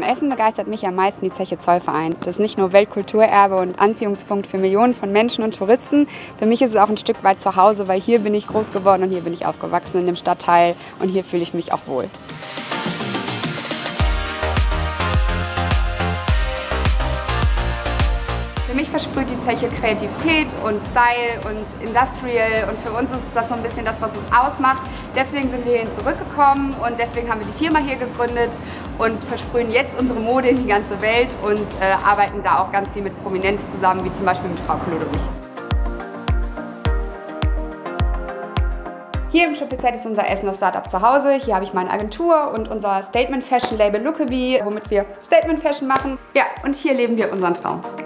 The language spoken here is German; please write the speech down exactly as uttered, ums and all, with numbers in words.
Essen begeistert mich am meisten die Zeche Zollverein. Das ist nicht nur Weltkulturerbe und Anziehungspunkt für Millionen von Menschen und Touristen. Für mich ist es auch ein Stück weit zu Hause, weil hier bin ich groß geworden und hier bin ich aufgewachsen in dem Stadtteil und hier fühle ich mich auch wohl. Für mich versprüht die Zeche Kreativität und Style und Industrial und für uns ist das so ein bisschen das, was es ausmacht. Deswegen sind wir hierhin zurückgekommen und deswegen haben wir die Firma hier gegründet und versprühen jetzt unsere Mode in die ganze Welt und äh, arbeiten da auch ganz viel mit Prominenz zusammen, wie zum Beispiel mit Frau Ludwig. Hier im Triple Z ist unser Essener Startup zu Hause. Hier habe ich meine Agentur und unser Statement Fashion Label Lookabee, womit wir Statement Fashion machen. Ja, und hier leben wir unseren Traum.